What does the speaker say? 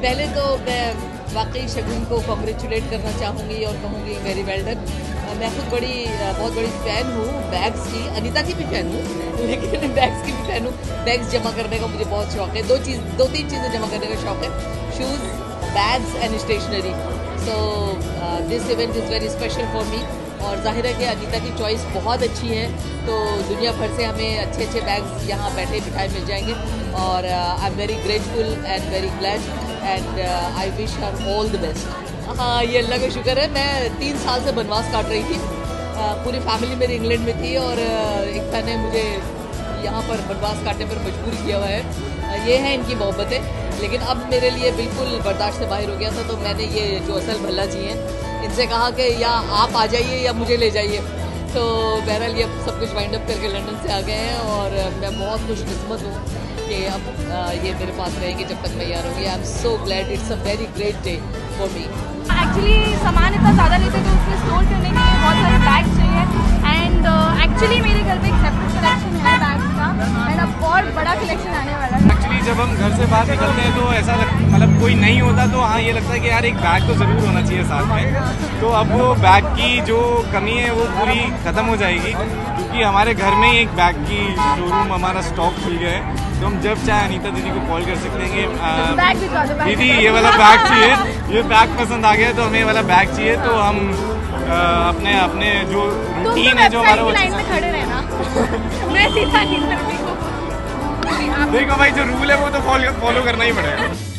पहले तो मैं वाकई शगुन को कॉन्ग्रेचुलेट करना चाहूँगी और कहूँगी वेरी वेल डन। मैं खुद बहुत बड़ी फ़ैन हूँ बैग्स की, अनीता की भी फ़ैन हूँ, लेकिन बैग्स की भी फ़ैन हूँ। बैग्स जमा करने का मुझे बहुत शौक है। दो तीन चीज़ें जमा करने का शौक है, shoes, bags and stationery. So this event is very special for me. और जाहिर है कि अनीता की चॉइस बहुत अच्छी है, तो दुनिया भर से हमें अच्छे अच्छे बैग्स यहाँ बैठे बिठाए मिल जाएंगे। और I am very grateful and very glad and I wish her all the best. हाँ, ये अल्लाह का शुक्र है। मैं 3 साल से बनवास काट रही थी। पूरी फैमिली मेरी इंग्लैंड में थी और एकता ने मुझे यहाँ पर बनवास काटने पर मजबूर किया हुआ है। ये है इनकी मोहब्बतें। लेकिन अब मेरे लिए बिल्कुल बर्दाश्त से बाहर हो गया था, तो मैंने ये जो असल भल्ला जी हैं इनसे कहा कि या आप आ जाइए या मुझे ले जाइए। तो बहरहाल ये सब कुछ वाइंड अप करके लंदन से आ गए हैं और मैं बहुत खुशकिस्मत हूँ कि अब ये मेरे पास रहेंगे जब तक मैं यहाँ रहूँगी। I am so glad, it's a very great day for me. Actually सामान इतना ज़्यादा नहीं था तो उसमें स्टोर करने के लिए बहुत सारे बैग्स चाहिए एंड एक्चुअली मेरे घर पे एक सेपरेट कलेक्शन है बैग्स का एंड अब बहुत बड़ा कलेक्शन आने वाला है। एक्चुअली जब हम घर से बाहर निकलते हैं तो ऐसा मतलब कोई नहीं होता तो हाँ ये लगता है कि यार एक बैग तो ज़रूर होना चाहिए साथ में। तो अब वो बैग की जो कमी है वो पूरी ख़त्म हो जाएगी, क्योंकि हमारे घर में ही एक बैग की शोरूम हमारा स्टॉक खुल गया है। तो हम जब चाहे अनीता दीदी को कॉल कर सकते हैं कि दीदी ये वाला बैग चाहिए, ये बैग पसंद आ गया तो हमें ये वाला बैग चाहिए। तो हम अपने अपने जो रूटीन है जो हमारा लाइन में खड़े रहना मैं सीधा नहीं करती। देखो भाई जो रूल है वो तो फॉलो करना ही पड़ेगा।